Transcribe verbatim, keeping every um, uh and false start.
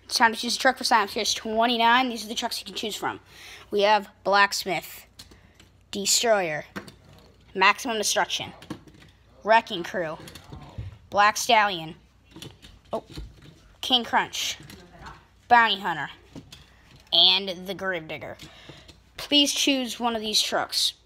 It's time to choose a truck for Silence. Here's twenty-nine. These are the trucks you can choose from. We have Blacksmith, Destroyer, Maximum Destruction, Wrecking Crew, Black Stallion, oh, King Crunch, Bounty Hunter, and the Gravedigger. Please choose one of these trucks.